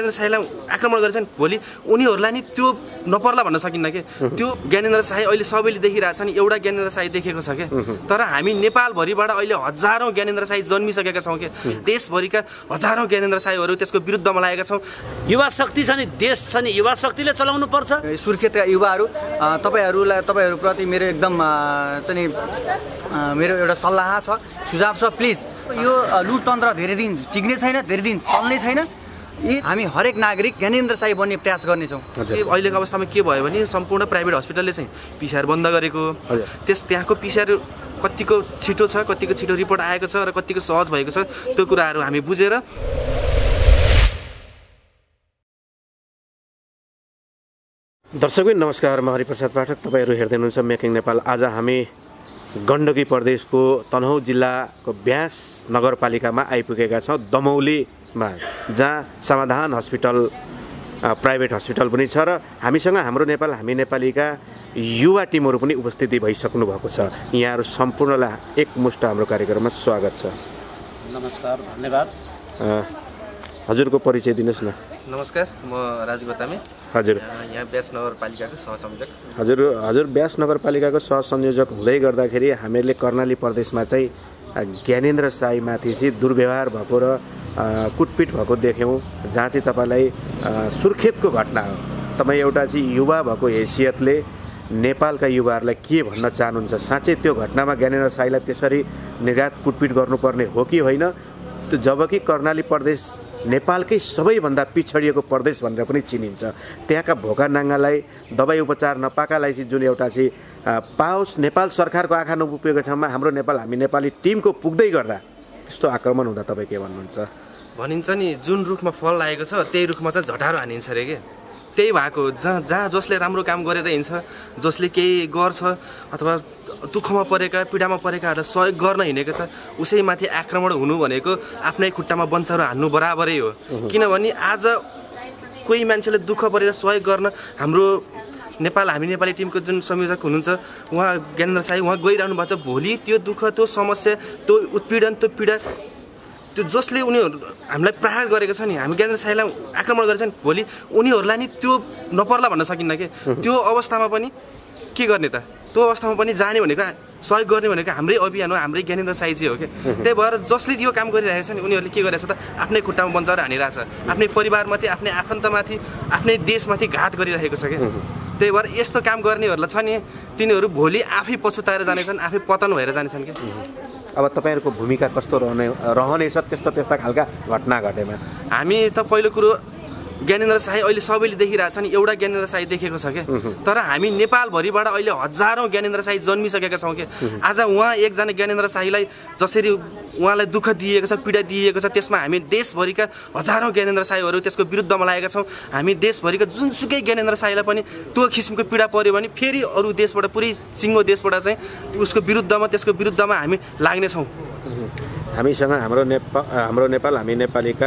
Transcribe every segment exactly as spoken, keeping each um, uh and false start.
ज्ञानेन्द्र शाहीलाई आक्रमण गरेछन् भोलि उनीहरूलाई नि त्यो नपर्ला भन्न सकिन्न के त्यो ज्ञानेन्द्र शाही अहिले सबैले देखिरहेछ नि एउटा ज्ञानेन्द्र शाही देखेको छ के तर हामी नेपालभरिबाट अहिले हजारौँ ज्ञानेन्द्र शाही जन्मिसकेका छौँ के देशभरिका हजारौँ ज्ञानेन्द्र शाहीहरू त्यसको विरुद्धमा लागेका छौँ युवा शक्ति छ नि देश छ नि युवा शक्तिले चलाउनु पर्छ सुर्खेतका युवाहरू तपाईँहरूलाई तपाईँहरूप्रति मेरो एकदम चाहिँ मेरो एउटा सल्लाह छ सुझाव छ प्लिज यो लुटतन्त्र धेरै दिन टिक्ने छैन धेरै दिन चल्ने छैन हामी हरेक नागरिक ज्ञानेन्द्र शाही बन्ने प्रयास गर्नेछौँ अहिलेको अवस्थामा के भयो भने सम्पूर्ण प्राइभेट हस्पिटलले चाहिँ पिसिआर बन्द गरेको त्यस त्यहाँको पिसिआर कतिको छिटो छ कतिको छिटो रिपोर्ट आएको छ र कतिको सहज भएको छ त्यो कुराहरू हामी बुझेर दर्शकबिन नमस्कार म हरिप्रसाद पाठक तपाईहरु हेर्दै हुनुहुन्छ मेकिङ नेपाल आज हामी गण्डकी प्रदेशको तनहुँ जिल्लाको ब्यास नगरपालिकामा आइपुगेका छौं दमौलीमा जहाँ समाधान हस्पिटल प्राइभेट हस्पिटल पनि छ र हामीसँग हाम्रो नेपाल हामी नेपालीका युवा टिमहरु पनि उपस्थिति भइसक्नु भएको छ यहाँहरु सम्पूर्णलाई एकमुष्ट हाम्रो कार्यक्रममा स्वागत छ नमस्कार धन्यवाद हजुरको परिचय दिनुस् न नमस्कार म राजु गतामे हजुर यहाँ ब्यास नगरपालिकाको सहसंयोजक हजुर हजुर ब्यास नगरपालिकाको सहसंयोजक हुँदै गर्दाखेरि हामीले कर्णाली प्रदेशमा चाहिँ ज्ञानेन्द्र शाहीमाथि चाहिँ दुर्व्यवहार भएको र कुटपिट भएको देख्यौं जहाँ चाहिँ तपाईलाई सुर्खेतको घटना हो तपाई एउटा चाहिँ युवा भएको हैसियतले नेपालका युवाहरूलाई के भन्न चाहनुहुन्छ साँच्चै त्यो घटनामा ज्ञानेन्द्र शाहीलाई त्यसरी निर्घात कुटपिट गर्नुपर्ने हो कि होइन जबकि कर्णाली प्रदेश नेपालकै सबैभन्दा पिछडिएको प्रदेश भनेर पनि चिनिन्छ त्यहाँका भोका नाङ्गालाई दबाई उपचार नपाएकालाई चाहिँ जुन एउटा चाहिँ पाओस् नेपाल सरकारको आँखा नपुगेको ठाउँमा हाम्रो नेपाल हामी नेपाली टिमको पुग्दै गर्दा त्यस्तो आक्रमण हुँदा तपाईँ के भन्नुहुन्छ भनिन्छ नि जुन रुखमा फल लागेको छ त्यही रुखमा चाहिँ झटारो हानिन्छ रे के त्यही भएको जहाँ जहाँ जसले राम्रो काम गरेर हिँड्छ जसले केही गर्छ अथवा दुःखमा परेका पीडामा परेकाहरूलाई सहयोग गर्न हिँडेको छ उसैमाथि आक्रमण हुनु भनेको आफ्नै खुट्टामा बन्चारो हान्नु बराबरै हो किनभने आज कोही मान्छेले दुःख परेर सहयोग गर्न हाम्रो नेपाल हामी नेपाली टिमको जुन संयोजक हुनुहुन्छ उहाँ ज्ञानेन्द्र शाही उहाँ गइरहनु भएको छ भोलि त्यो दुःख त्यो समस्या त्यो उत्पीडन त्यो पीडा त्यो जसले उनीहरू हामीलाई प्रहार गरेको छ नि हामी ज्ञानेन्द्र शाहीलाई आक्रमण गरेछन् भोलि उनीहरूलाई नि त्यो नपर्ला भन्न सकिन्न के त्यो अवस्थामा पनि के गर्ने त त्यो अवस्थामा पनि जाने भनेको सहयोग गर्ने भनेको हाम्रै अभियान हो हाम्रै ज्ञानेन्द्र शाही चाहिँ हो कि त्यही भएर जसले यो काम गरिरहेको छ नि उनीहरूले के गरिरहेछ त आफ्नै खुट्टामा बन्चाएर हानिरहेछ आफ्नै परिवारमाथि आफ्नै आफन्तमाथि आफ्नै देशमाथि घात गरिरहेको छ कि त्यही भएर यस्तो काम गर्नेहरूलाई छ नि तिनीहरू भोलि आफै पछुताएर जानेछन् आफै पतन भएर जानेछन् कि अब तपाईहरुको भूमिका कस्तो रहने रहनेछ त्यस्तो त्यस्ता खालका घटना घटेमा हामी त पहिलो कुरो ज्ञानेन्द्र शाही अहिले सबैले देखिरहेछ नि एउटा ज्ञानेन्द्र शाही देखेको छ के तर हामी नेपालभरिबाट अहिले हजारौँ ज्ञानेन्द्र शाही जन्मिसकेका छौँ के आज उहाँ एकजना ज्ञानेन्द्र शाहीलाई जसरी उहाँलाई दुःख दिएको छ पीडा दिएको छ त्यसमा हामी देशभरिका हजारौँ ज्ञानेन्द्र शाहीहरू त्यसको विरुद्धमा लागेका छौँ हामी देशभरिका जुनसुकै ज्ञानेन्द्र शाहीलाई पनि त्यो किसिमको पीडा पर्यो भने फेरि अरू देशबाट पुरै सिङ्गो देशबाट चाहिँ उसको विरुद्धमा त्यसको विरुद्धमा हामी लाग्नेछौँ हामीसँग हाम्रो नेपाल हाम्रो नेपाल हामी नेपालीका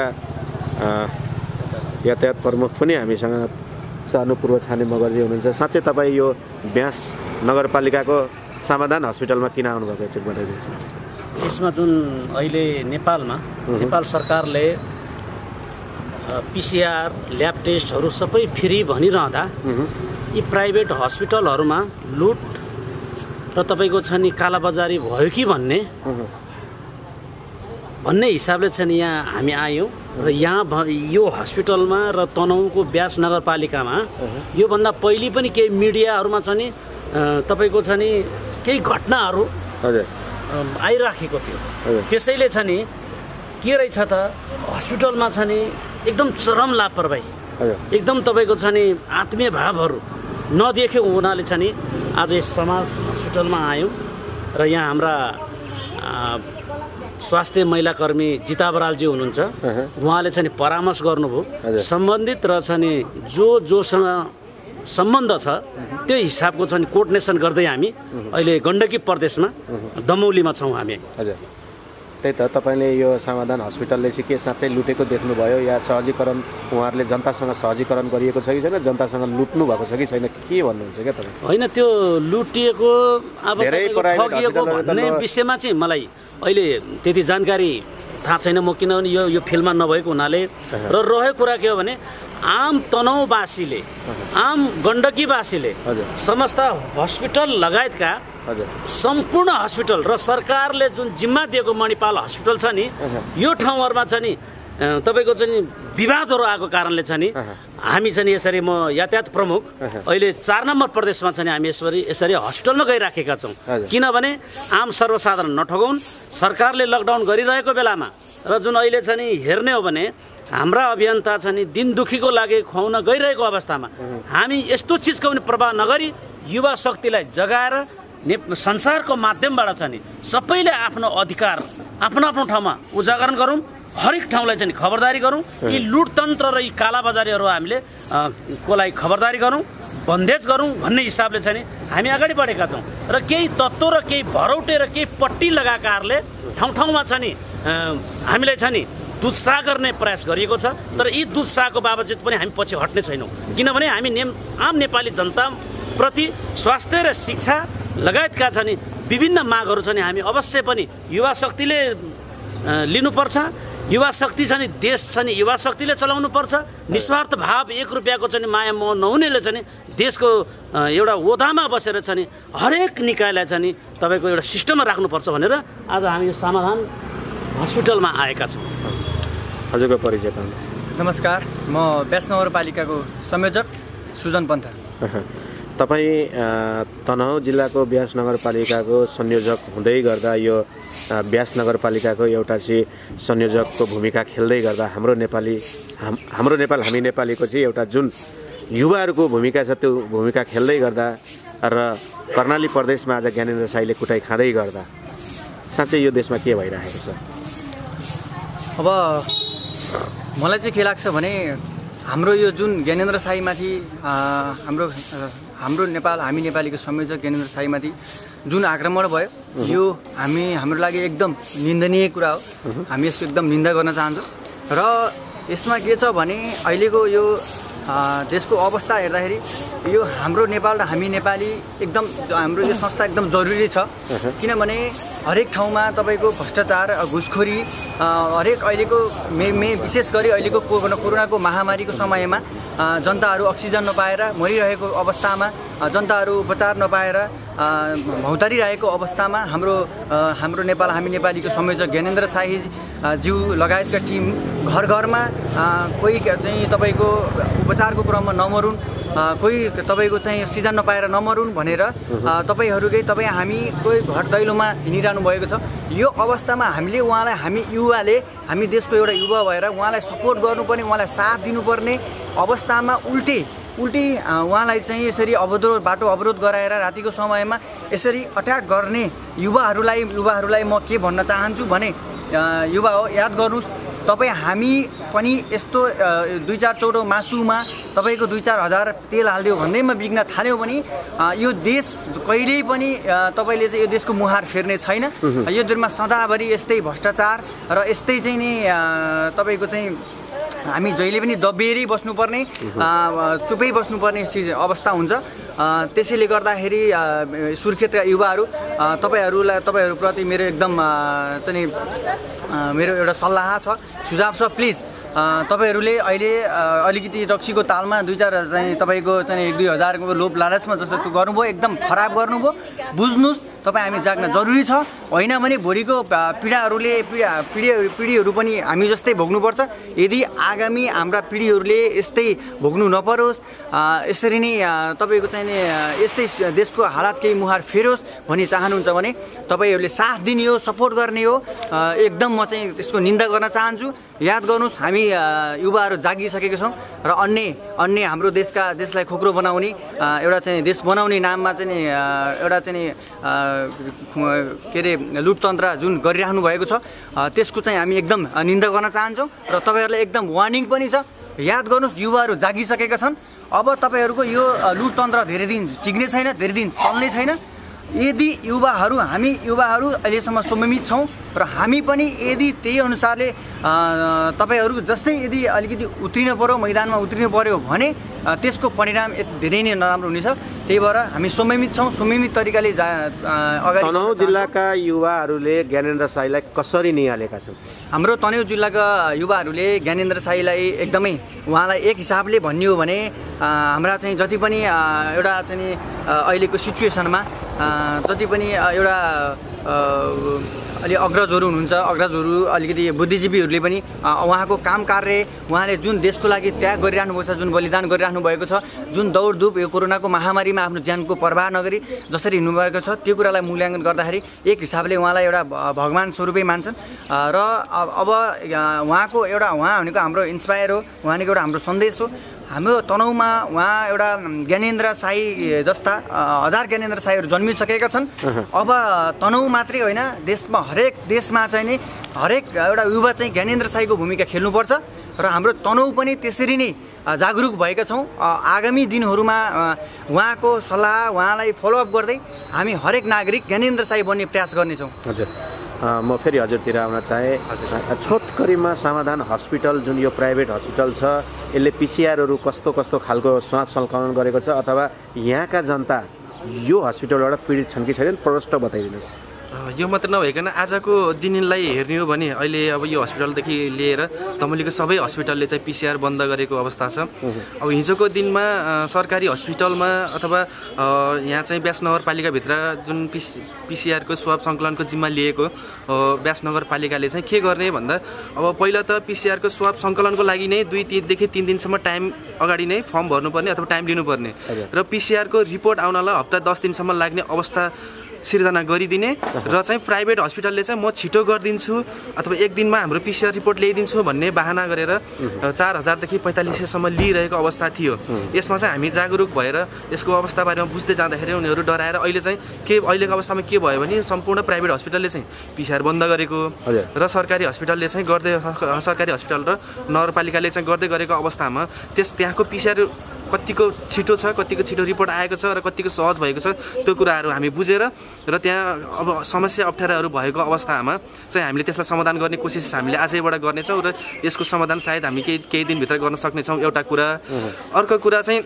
यातायात प्रमुख पनि हामीसँग सानुपूर्व छाने मगर्जी हुनुहुन्छ साँच्चै तपाईँ यो ब्यास नगरपालिकाको समाधान हस्पिटलमा किन आउनुभएको एकचोटि बताइदिनुहोस् यसमा जुन अहिले नेपालमा नेपाल सरकारले पिसिआर ल्याब टेस्टहरू सबै फ्री भनिरहँदा यी प्राइभेट हस्पिटलहरूमा लुट र तपाईँको छ नि कालाबजारी भयो कि भन्ने भन्ने हिसाबले चाहिँ यहाँ हामी आयौँ र यहाँ यो हस्पिटलमा र तनहुँको ब्यास नगरपालिकामा योभन्दा पहिले पनि केही मिडियाहरूमा छ नि तपाईँको छ नि केही घटनाहरू आइराखेको थियो त्यसैले छ नि के रहेछ त हस्पिटलमा छ नि एकदम चरम लापरवाही एकदम तपाईँको छ नि आत्मीय भावहरू नदेखेको हुनाले छ नि आज यस समाज हस्पिटलमा आयौँ र यहाँ हाम्रा स्वास्थ्य महिला कर्मी जीता बरालजी हुनुहुन्छ उहाँले चाहिँ परामर्श गर्नुभयो सम्बन्धित र चाहिँ जो जोसँग सम्बन्ध छ त्यो हिसाबको चाहिँ कोर्डिनेसन गर्दै हामी अहिले गण्डकी प्रदेशमा दमौलीमा छौँ हामी हजुर त्यही त तपाईँले यो समाधान हस्पिटलले चाहिँ के साँच्चै लुटेको देख्नुभयो या सहजीकरण उहाँहरूले जनतासँग सहजीकरण गरिएको छ कि छैन जनतासँग लुट्नु भएको छ कि छैन के भन्नुहुन्छ क्या तपाईँ होइन त्यो लुटिएको अब ठगिएको भन्ने विषयमा चाहिँ मलाई अहिले त्यति जानकारी थाहा छैन म, किनभने यो यो फिल्डमा नभएको हुनाले। र रहेको कुरा के हो भने आम तनहुँवासीले, आम गण्डकीवासीले समस्त हस्पिटल लगायतका सम्पूर्ण हस्पिटल र सरकारले जुन जिम्मा दिएको मणिपाल हस्पिटल छ नि, यो ठाउँहरूमा छ नि तपाईँको चाहिँ विवादहरू आएको कारणले छ नि हामी चाहिँ यसरी, म यातायात प्रमुख अहिले चार नम्बर प्रदेशमा छ नि हामी यसरी यसरी हस्पिटलमा गइराखेका छौँ। किनभने आम सर्वसाधारण नठगाउन्, सरकारले लकडाउन गरिरहेको बेलामा र जुन अहिले छ नि हेर्ने हो भने हाम्रा अभियन्ता छ नि दिन दुखीको लागि खुवाउन गइरहेको अवस्थामा हामी यस्तो चिजको पनि प्रभाव नगरी युवा शक्तिलाई जगाएर ने संसारको माध्यमबाट छ नि सबैले आफ्नो अधिकार आफ्नो आफ्नो ठाउँमा उजागर गरौँ, हरेक ठाउँलाई चाहिँ खबरदारी गरौँ, यी लुटतन्त्र र यी कालाबजारीहरू हामीले को लागि खबरदारी गरौँ, बन्देज गरौँ भन्ने हिसाबले चाहिँ हामी अगाडि बढेका छौँ। र केही तत्त्व र केही भरौटे र केही पट्टी लगाएकाहरूले ठाउँ ठाउँमा छ नि हामीलाई छ नि दुत्साह गर्ने प्रयास गरिएको छ। तर यी दुत्साहको बावजुद पनि हामी पछि हट्ने छैनौँ, किनभने हामी नेम आम नेपाली जनताप्रति स्वास्थ्य र शिक्षा लगायतका छ नि विभिन्न मागहरू छ नि हामी अवश्य पनि युवा शक्तिले लिनुपर्छ। युवा शक्ति छ नि देश छ नि युवा शक्तिले चलाउनु पर्छ। निस्वार्थ भाव एक रुपियाँको चाहिँ माया मोह नहुनेले चाहिँ देशको एउटा ओधामा बसेर छ नि हरेक निकायलाई चाहिँ तपाईँको एउटा सिस्टममा राख्नुपर्छ भनेर आज हामी यो समाधान हस्पिटलमा आएका छौँ। हजुरको परिचय। नमस्कार, म व्यास नगरपालिकाको संयोजक सुजन पन्था। तपाईँ तनहुँ जिल्लाको व्यास नगरपालिकाको संयोजक हुँदै गर्दा यो व्यास नगरपालिकाको एउटा चाहिँ संयोजकको भूमिका खेल्दै गर्दा हाम्रो नेपाली हाम हाम्रो नेपाल हामी नेपालीको चाहिँ एउटा जुन युवाहरूको भूमिका छ त्यो भूमिका खेल्दै गर्दा र कर्णाली प्रदेशमा आज ज्ञानेन्द्र साईले कुटाइ खाँदै गर्दा साँच्चै यो देशमा के भइरहेको छ? अब मलाई चाहिँ के लाग्छ भने हाम्रो यो जुन ज्ञानेन्द्र साईमाथि हाम्रो हाम्रो नेपाल हामी नेपालीको संयोजक ज्ञानेन्द्र साईमाथि जुन आक्रमण भयो यो हामी हाम्रो लागि एकदम निन्दनीय कुरा हो। हामी यसको एकदम निन्दा गर्न चाहन्छौँ। र यसमा के छ भने अहिलेको यो देशको अवस्था हेर्दाखेरि यो हाम्रो नेपाल र हामी नेपाली एकदम हाम्रो यो संस्था एकदम जरुरी छ। किनभने हरेक ठाउँमा तपाईँको भ्रष्टाचार, घुसखोरी, हरेक अहिलेको मे मे विशेष गरी अहिलेको कोरोनाको महामारीको समयमा जनताहरू अक्सिजन नपाएर मरिरहेको अवस्थामा, जनताहरू उपचार नपाएर भौतारिरहेको अवस्थामा हाम्रो हाम्रो नेपाल हामी नेपालीको संयोजक ज्ञानेन्द्र साई ज्यू लगायतका टिम घर घरमा कोही चाहिँ तपाईँको उपचारको क्रममा नमरुन्, कोही तपाईँको चाहिँ अक्सिजन नपाएर नमरुन् भनेर तपाईँहरूकै तपाईँ हामी कोही घर दैलोमा हिँडिरहनु भएको छ। यो अवस्थामा हामीले उहाँलाई हामी युवाले हामी देशको एउटा युवा भएर उहाँलाई सपोर्ट गर्नुपर्ने, उहाँलाई साथ दिनुपर्ने अवस्थामा उल्टे उल्टी उहाँलाई चाहिँ यसरी अवरोध बाटो अवरोध गराएर रातिको समयमा यसरी अट्याक गर्ने युवाहरूलाई युवाहरूलाई म के भन्न चाहन्छु भने युवा हो, याद गर्नुहोस् तपाईँ हामी पनि यस्तो दुई चार चौटो मासुमा तपाईँको दुई चार हजार तेल हालिदियो भन्दैमा बिग्न थाल्यो भने यो देश कहिल्यै पनि तपाईँले चाहिँ यो देशको मुहार फेर्ने छैन। यो देशमा सदाभरि यस्तै भ्रष्टाचार र यस्तै चाहिँ नि तपाईँको चाहिँ हामी जहिले पनि दबिएरै बस्नुपर्ने, चुपै बस्नुपर्ने अवस्था हुन्छ। त्यसैले गर्दाखेरि सुर्खेतका युवाहरू तपाईँहरूलाई तपाईँहरूप्रति मेरो एकदम चाहिँ मेरो एउटा सल्लाह छ, सुझाव छ, प्लिज तपाईँहरूले अहिले अलिकति रक्सीको तालमा दुई चार चाहिँ तपाईँको चाहिँ एक दुई हजारको लोभ लालचमा जस्तो गर्नुभयो, एकदम खराब गर्नुभयो। बुझ्नुहोस् तपाईँ हामी जाग्न जरुरी छ, होइन भने भोलिको पिँढीहरूले पिँढी पिँढी पिँढीहरू पनि हामी जस्तै भोग्नुपर्छ। यदि आगामी हाम्रा पिँढीहरूले यस्तै भोग्नु नपरोस्, यसरी नै तपाईँको चाहिँ यस्तै देशको हालत केही मुहार फेरोस् भनी चाहनुहुन्छ भने तपाईँहरूले साथ दिने हो, सपोर्ट गर्ने हो। एकदम म चाहिँ त्यसको निन्दा गर्न चाहन्छु। याद गर्नुहोस् हामी युवाहरू जागिसकेका छौँ र अन्य अन्य हाम्रो देशका देशलाई खोक्रो बनाउने एउटा चाहिँ देश बनाउने नाममा चाहिँ एउटा चाहिँ के अरे लुटतन्त्र जुन गरिराख्नु भएको छ त्यसको चाहिँ हामी एकदम निन्दा गर्न चाहन्छौँ। र तपाईँहरूलाई एकदम वार्निङ पनि छ, याद गर्नुहोस् युवाहरू जागिसकेका छन्। अब तपाईँहरूको यो लुटतन्त्र धेरै दिन टिक्ने छैन, धेरै दिन चल्ने छैन। यदि युवाहरू हामी युवाहरू अहिलेसम्म संयमित छौँ र हामी पनि यदि त्यही अनुसारले तपाईँहरू जस्तै यदि अलिकति उत्रिनु पर्यो मैदानमा उत्रिनु पर्यो भने त्यसको परिणाम धेरै नै नराम्रो हुनेछ। त्यही भएर हामी संयमित छौँ, संयमित तरिकाले जा अगाडि। तनहुँ जिल्लाका युवाहरूले ज्ञानेन्द्र साईलाई कसरी निहालेका छन्? हाम्रो तनहुँ जिल्लाका युवाहरूले ज्ञानेन्द्र साईलाई एकदमै उहाँलाई एक हिसाबले भन्ने हो भने हाम्रा चाहिँ जति पनि एउटा चाहिँ अहिलेको सिचुएसनमा जति पनि एउटा अलि अग्रजहरू हुनुहुन्छ, अग्रजहरू अलिकति बुद्धिजीवीहरूले पनि उहाँको काम कार्य उहाँले जुन देशको लागि त्याग गरिरहनु भएको छ, जुन बलिदान गरिरहनु भएको छ, जुन दौडधुप यो कोरोनाको महामारीमा आफ्नो ज्यानको परवाह नगरी जसरी हिँड्नुभएको छ त्यो कुरालाई मूल्याङ्कन गर्दाखेरि एक हिसाबले उहाँलाई एउटा भगवान स्वरूपै मान्छन् र अब उहाँको एउटा उहाँ भनेको हाम्रो इन्सपायर हो, उहाँको एउटा हाम्रो सन्देश हो। हाम्रो तनहुँमा उहाँ एउटा ज्ञानेन्द्र साई जस्ता हजार ज्ञानेन्द्र साईहरू जन्मिसकेका छन्। अब तनहुँ मात्रै होइन, देशमा हरेक देशमा चाहिँ नि हरेक एउटा युवा चाहिँ ज्ञानेन्द्र साईको भूमिका खेल्नुपर्छ र हाम्रो तनहुँ पनि त्यसरी नै जागरुक भएका छौँ। आगामी दिनहरूमा उहाँको सल्लाह उहाँलाई फलोअप गर्दै हामी हरेक नागरिक ज्ञानेन्द्र साई बन्ने प्रयास गर्नेछौँ। हजुर, म फेरि हजुरतिर आउन चाहेँ। छोटकरीमा समाधान हस्पिटल जुन यो प्राइभेट हस्पिटल छ यसले पिसिआरहरू कस्तो कस्तो खालको स्वाद सङ्कलन गरेको छ अथवा यहाँका जनता यो हस्पिटलबाट पीडित छन् कि छैनन्, प्रष्ट बताइदिनुहोस्। यो मात्र नभइकन आजको दिनलाई हेर्ने हो भने अहिले अब यो हस्पिटलदेखि लिएर तमुलीको सबै हस्पिटलले चाहिँ पिसिआर बन्द गरेको अवस्था छ। अब हिजोको दिनमा सरकारी हस्पिटलमा अथवा यहाँ चाहिँ ब्यास नगरपालिकाभित्र जुन पिस पिसिआरको स्वाब सङ्कलनको जिम्मा लिएको ब्यास नगरपालिकाले चाहिँ के गर्ने भन्दा अब पहिला त पिसिआरको स्वाब सङ्कलनको लागि नै दुई तिनदेखि तिन दिनसम्म टाइम अगाडि नै फर्म भर्नुपर्ने अथवा टाइम लिनुपर्ने र पिसिआरको रिपोर्ट आउनलाई हप्ता दस दिनसम्म लाग्ने अवस्था सिर्जना गरिदिने र चाहिँ प्राइभेट हस्पिटलले चाहिँ म छिटो गरिदिन्छु अथवा एक दिनमा हाम्रो पिसिआर रिपोर्ट ल्याइदिन्छु भन्ने बाहना गरेर चार हजारदेखि पैँतालिस सयसम्म लिइरहेको अवस्था थियो। यसमा चाहिँ हामी जागरुक भएर यसको अवस्था बारेमा बुझ्दै जाँदाखेरि उनीहरू डराएर अहिले चाहिँ के अहिलेको अवस्थामा के भयो भने सम्पूर्ण प्राइभेट हस्पिटलले चाहिँ पिसिआर बन्द गरेको र सरकारी हस्पिटलले चाहिँ गर्दै सरकारी हस्पिटल र नगरपालिकाले चाहिँ गर्दै गरेको अवस्थामा त्यस त्यहाँको पिसिआर कतिको छिटो छ, कतिको छिटो रिपोर्ट आएको छ र कतिको सहज भएको छ त्यो कुराहरू हामी बुझेर र त्यहाँ अब समस्या अप्ठ्याराहरू भएको अवस्थामा चाहिँ हामीले त्यसलाई समाधान गर्ने कोसिस हामीले आजैबाट गर्नेछौँ र यसको समाधान सायद हामी केही केही दिनभित्र गर्न सक्नेछौँ। एउटा कुरा। अर्को कुरा चाहिँ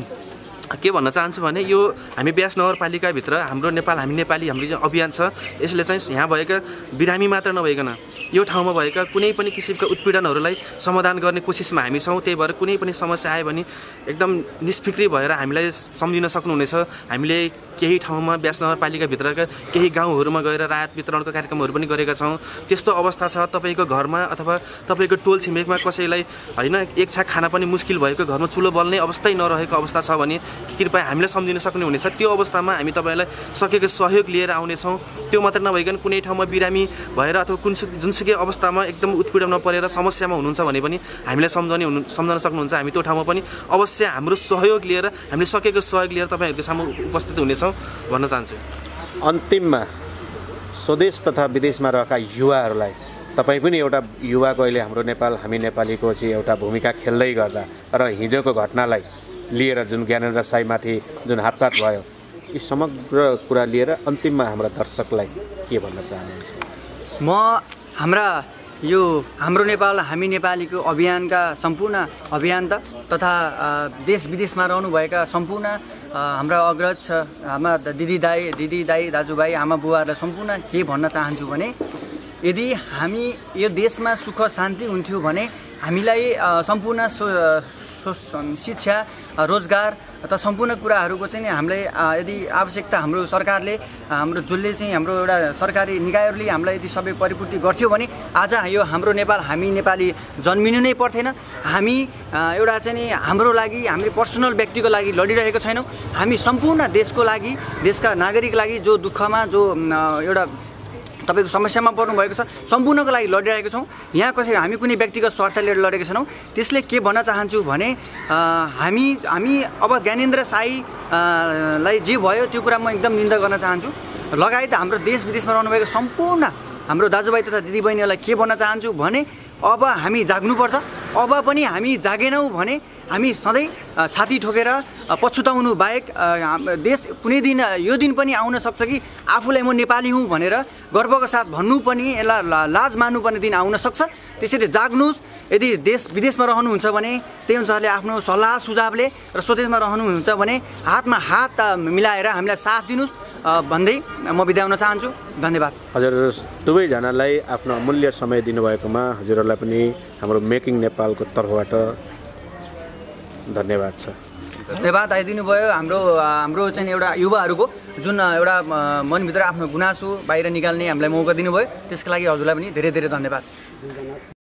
के भन्न चाहन्छु भने यो हामी ब्यास नगरपालिकाभित्र हाम्रो नेपाल हामी नेपाली हाम्रो जुन अभियान छ यसले चाहिँ यहाँ भएका बिरामी मात्र नभइकन यो ठाउँमा भएका कुनै पनि किसिमका उत्पीडनहरूलाई समाधान गर्ने कोसिसमा हामी छौँ। त्यही भएर कुनै पनि समस्या आयो भने एकदम निष्फिक्री भएर हामीलाई सम्झिन सक्नुहुनेछ। हामीले केही ठाउँमा ब्यास नगरपालिकाभित्रका केही गाउँहरूमा गएर राहत वितरणको कार्यक्रमहरू पनि गरेका छौँ। त्यस्तो अवस्था छ तपाईँको घरमा अथवा तपाईँको टोल छिमेकमा कसैलाई होइन एक छाक खाना पनि मुस्किल भएको घरमा चुलो बल्ने अवस्थै नरहेको अवस्था छ भने कृपया हामीलाई सम्झिन सक्ने हुनेछ। त्यो अवस्थामा हामी तपाईँलाई सकेको सहयोग लिएर आउनेछौँ। त्यो मात्र नभइकन कुनै ठाउँमा बिरामी भएर अथवा कुन जुनसुकै अवस्थामा एकदम उत्पीडनमा परेर समस्यामा हुनुहुन्छ भने पनि हामीलाई सम्झाउने हुनु सम्झाउन सक्नुहुन्छ। हामी त्यो ठाउँमा पनि अवश्य हाम्रो सहयोग लिएर हामीले सकेको सहयोग लिएर तपाईँहरूको सामु उपस्थित हुनेछौँ भन्न चाहन्छु। अन्तिममा स्वदेश तथा विदेशमा रहेका युवाहरूलाई तपाईँ पनि एउटा युवाको अहिले हाम्रो नेपाल हामी नेपालीको चाहिँ एउटा भूमिका खेल्दै गर्दा र हिजोको घटनालाई लिएर जुन ज्ञानेन्द्र साईमाथि जुन हातपात भयो यी समग्र कुरा लिएर अन्तिममा हाम्रा दर्शकलाई के भन्न चाहनुहुन्छ? म हाम्रा यो हाम्रो नेपाल हामी नेपालीको अभियानका सम्पूर्ण अभियन्ता तथा देश विदेशमा रहनुभएका सम्पूर्ण हाम्रा अग्रज छ, हाम्रा दिदी दाई दिदी दाई दाजुभाइ आमा बुवाहरूलाई सम्पूर्ण के भन्न चाहन्छु भने यदि हामी यो देशमा सुख शान्ति हुन्थ्यो भने हामीलाई सम्पूर्ण शिक्षा रोजगार त सम्पूर्ण कुराहरूको चाहिँ हामीलाई यदि आवश्यकता हाम्रो सरकारले हाम्रो जसले चाहिँ हाम्रो एउटा सरकारी निकायहरूले हामीलाई यदि सबै परिपूर्ति गर्थ्यो भने आज यो हाम्रो नेपाल हामी नेपाली जन्मिनु नै पर्थेन। हामी एउटा चाहिँ नि हाम्रो लागि हामी पर्सनल व्यक्तिको लागि लडिरहेको छैनौँ। हामी सम्पूर्ण देशको लागि देशका नागरिकको लागि जो दुःखमा जो एउटा तपाईँको समस्यामा पर्नुभएको छ सम्पूर्णको लागि लडिरहेको छौँ। यहाँ कसै हामी कुनै व्यक्तिगत स्वार्थले लडेको छैनौँ। त्यसले के भन्न चाहन्छु भने हामी हामी अब ज्ञानेन्द्र साईलाई जे भयो त्यो कुरा म एकदम निन्दा गर्न चाहन्छु। लगायत हाम्रो देश विदेशमा रहनुभएको सम्पूर्ण हाम्रो दाजुभाइ तथा दिदीबहिनीहरूलाई के भन्न चाहन्छु भने अब हामी जाग्नुपर्छ। अब पनि हामी जागेनौँ भने हामी सधैँ छाती ठोकेर पछुताउनु बाहेक देश कुनै दिन यो दिन पनि आउन सक्छ कि आफूलाई म नेपाली हुँ भनेर गर्वका साथ भन्नु पनि यसलाई लाज मान्नुपर्ने दिन आउन सक्छ। त्यसैले जाग्नुहोस्। यदि देश विदेशमा रहनुहुन्छ भने त्यही अनुसारले आफ्नो सल्लाह सुझावले र स्वदेशमा रहनुहुन्छ भने हातमा हात मिलाएर हामीलाई साथ दिनुहोस् भन्दै म बिदा हुन चाहन्छु। धन्यवाद। हजुर दुवैजनालाई आफ्नो अमूल्य समय दिनुभएकोमा हजुरहरूलाई पनि हाम्रो मेकिङ नेपालको तर्फबाट धन्यवाद छ। धन्यवाद आइदिनु भयो। हाम्रो हाम्रो चाहिँ एउटा युवाहरूको जुन एउटा मनभित्र आफ्नो गुनासो बाहिर निकाल्ने हामीलाई मौका दिनुभयो त्यसको लागि हजुरलाई पनि धेरै धेरै धन्यवाद।